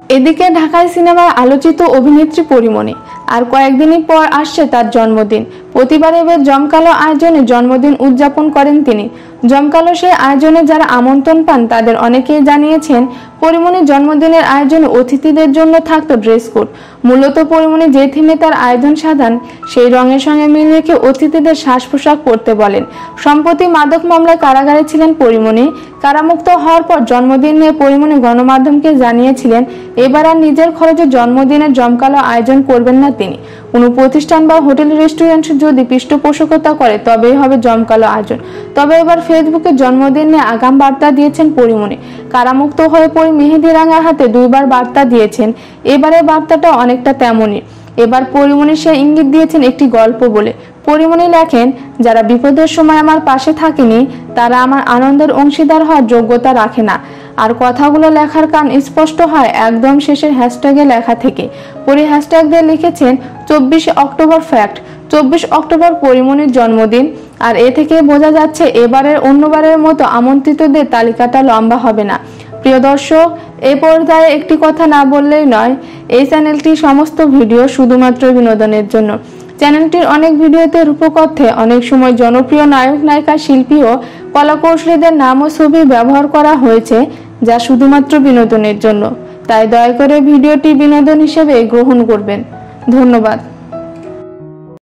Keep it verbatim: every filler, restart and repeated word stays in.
এদিকে ঢাকায় সিনেমার আলোচিত অভিনেত্রী পরিমনি আর কয়েকদিনই পর আসছে তার জন্মদিন। প্রতিবার এবার জমকালো আয়োজনে জন্মদিন উদযাপন করেন তিনি। জমকালো সেই আয়োজনে যারা আমন্ত্রণ পান তাদের অনেকেই জানিয়েছেন পরিমনির জন্মদিনের আয়োজনে অতিথিদের জন্য থাকতো ড্রেস কোড। মূলত পরিমনি যে থিমে তার আয়োজন সাজান সেই রঙের সঙ্গে মিল রেখে অতিথিদের সাজ পোশাক পরতে বলেন। সম্প্রতি মাদক মামলায় কারাগারে ছিলেন পরিমনি। কারামুক্ত হওয়ার পর জন্মদিন নিয়ে পরিমনি গণমাধ্যমকে জানিয়েছিলেন এবার আর নিজের খরচে জন্মদিনের জমকালো আয়োজন করবেন না তিনি। কোনো প্রতিষ্ঠান বা হোটেল রেস্টুরেন্ট যদি পৃষ্ঠপোষকতা করে তবেই হবে জমকালো আয়োজন। তবে এবার ফেসবুকে জন্মদিন নিয়ে আগাম বার্তা দিয়েছেন পরিমনি। কারামুক্ত হয়ে পরি মেহেদি রাঙার হাতে দুইবার বার্তা দিয়েছেন। এবারের বার্তাটা অনেকটা তেমনই। এবার পরিমনি সে ইঙ্গিত দিয়েছেন একটি গল্প বলে। পরিমনি লেখেন, যারা বিপদের সময় আমার পাশে থাকেনি তারা আমার আনন্দের অংশীদার হওয়ার যোগ্যতা রাখে না। আর কথাগুলো লেখার কারণ স্পষ্ট হয় একদম শেষের হ্যাশট্যাগে লেখা থেকে। পরি হ্যাশট্যাগ দিয়ে লিখেছেন চব্বিশে অক্টোবর ফ্যাক্ট। চব্বিশ অক্টোবর পরিমনির জন্মদিন। আর এ থেকে বোঝা যাচ্ছে এবারের অন্যবারের মতো আমন্ত্রিতদের তালিকাটা লম্বা হবে না। প্রিয় দর্শক, এই পর্যায়ে একটি কথা না বললেই নয়, এই চ্যানেলটি সমস্ত ভিডিও শুধুমাত্র বিনোদনের জন্য। চ্যানেলটির অনেক ভিডিওতে রূপকথ্যে অনেক সময় জনপ্রিয় নায়ক নায়িকা শিল্পী ও কলাকৌশলীদের নাম ও ছবি ব্যবহার করা হয়েছে যা শুধুমাত্র বিনোদনের জন্য। তাই দয়া করে ভিডিওটি বিনোদন হিসেবে গ্রহণ করবেন। ধন্যবাদ।